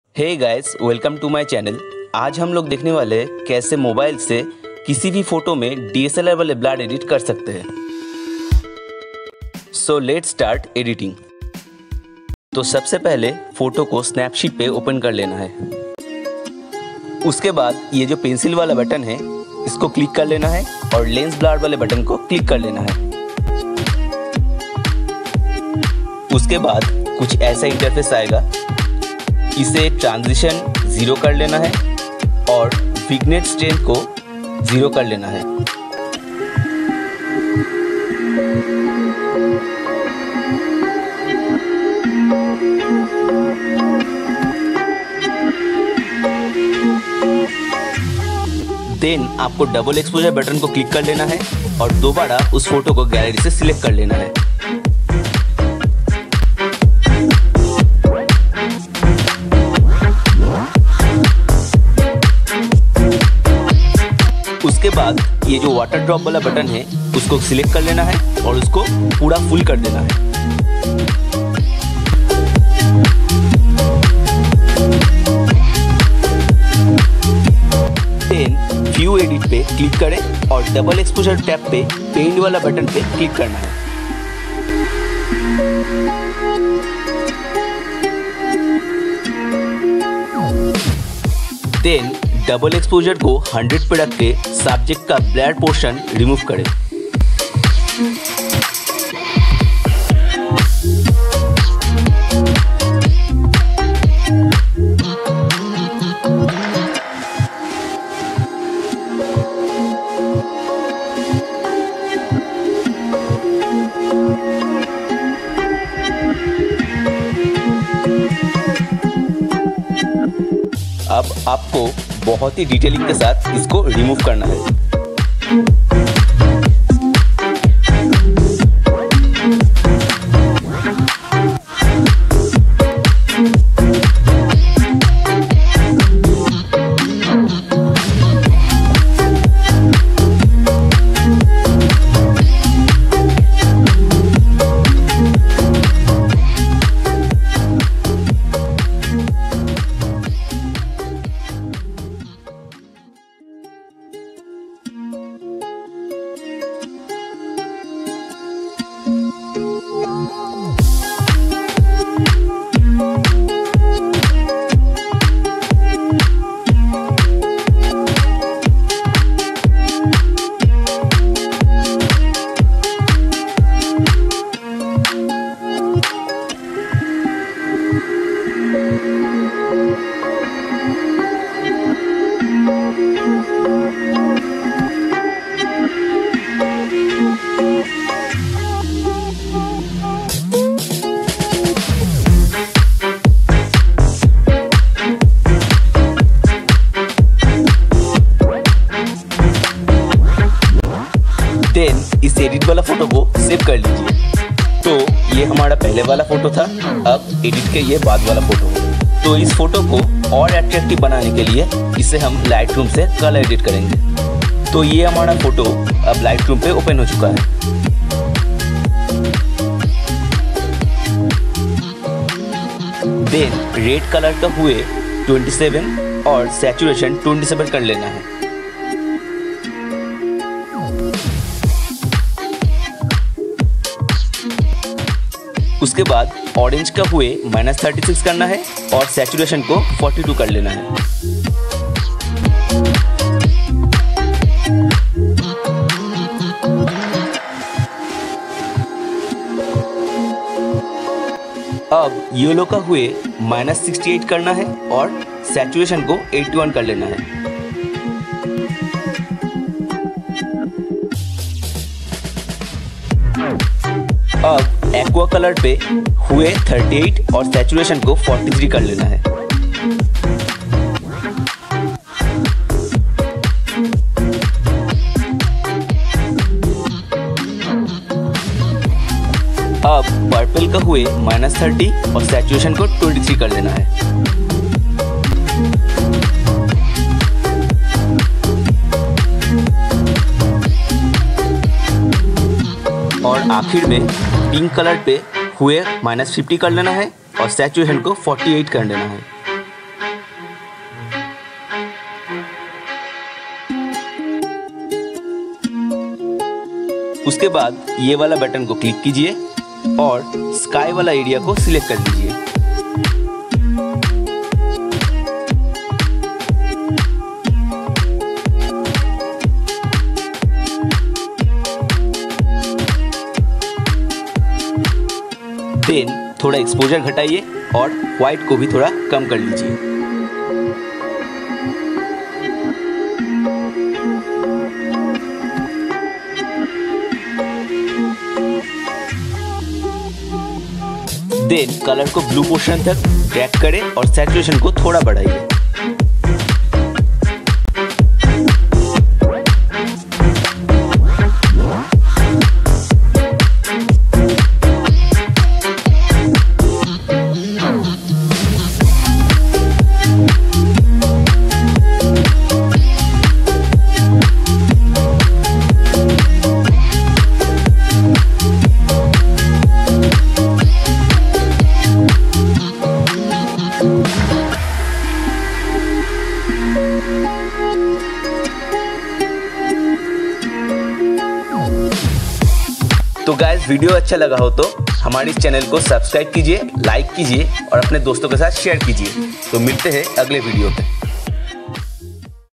Hey guys, welcome to my channel. आज हम लोग देखने वाले हैं कैसे मोबाइल से किसी भी फोटो में DSLR वाले ब्लर एडिट कर सकते हैं। So let's start editing. तो सबसे पहले फोटो को स्नैपशीट पे ओपन कर लेना है। उसके बाद ये जो पेंसिल वाला बटन है इसको क्लिक कर लेना है और लेंस ब्लर वाले बटन को क्लिक कर लेना है। उसके बाद कुछ ऐसा इंटरफेस आएगा। इसे ट्रांजिशन 0 कर लेना है और विग्नेट स्ट्रेंथ को 0 कर लेना है। देन आपको डबल एक्सपोजर बटन को क्लिक कर लेना है और दोबारा उस फोटो को गैलरी से सिलेक्ट कर लेना है। उसके बाद ये जो वाटर ड्रॉप वाला बटन है उसको सिलेक्ट कर लेना है और उसको पूरा फुल कर देना है। देन व्यू एडिट पे क्लिक करें और डबल एक्सपोजर टैब पे पेंट वाला बटन पे क्लिक करना है। देन डबल एक्सपोजर को 100 पे रख के सब्जेक्ट का ब्लर पोर्शन रिमूव करें। अब आपको बहुत ही डिटेलिंग के साथ इसको रिमूव करना है। देन इस एडिट वाला फोटो को सेव कर लीजिए। तो ये हमारा पहले वाला फोटो था, अब एडिट के ये बाद वाला फोटो। तो इस फोटो को और अट्रैक्टिव बनाने के लिए इसे हम लाइटरूम से कलर एडिट करेंगे। तो ये हमारा फोटो अब लाइटरूम पे ओपन हो चुका है। देन रेड कलर का हुए 27 और सैचुरेशन 27 कर लेना है। उसके बाद ऑरेंज का हुए -36 करना है और सैचुरेशन को 42 कर लेना है। अब येलो का हुए -68 करना है और सैचुरेशन को 81 कर लेना है। अब एक्वा कलर पे हुए 38 और सैचुरेशन को 43 कर लेना है। अब पर्पल का हुए -30 और सैचुरेशन को 23 कर लेना है। और आखिर में पिंक कलर पे हुए -50 कर लेना है और सैचुरेशन को 48 कर लेना है। उसके बाद ये वाला बटन को क्लिक कीजिए और स्काई वाला एरिया को सिलेक्ट कर लीजिए। देन थोड़ा एक्सपोजर घटाइए और व्हाइट को भी थोड़ा कम कर लीजिए। देन कलर को ब्लू पोर्शन तक ड्रैग करें और सैचुरेशन को थोड़ा बढ़ाइए। तो गाइस वीडियो अच्छा लगा हो तो हमारे इस चैनल को सब्सक्राइब कीजिए, लाइक कीजिए और अपने दोस्तों के साथ शेयर कीजिए। तो मिलते हैं अगले वीडियो पे।